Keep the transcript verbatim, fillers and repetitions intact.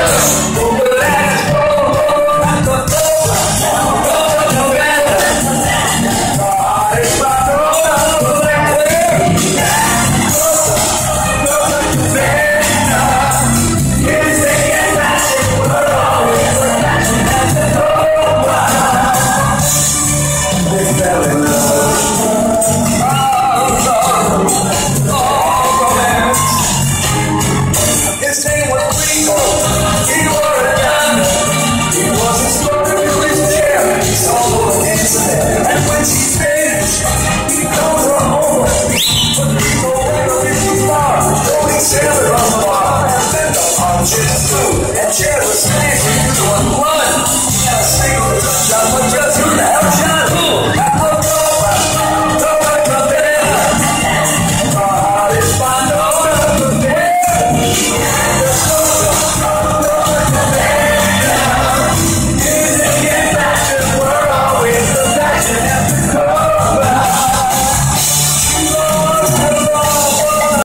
And Chad was saying, you one, and a single touch, I'm just who the hell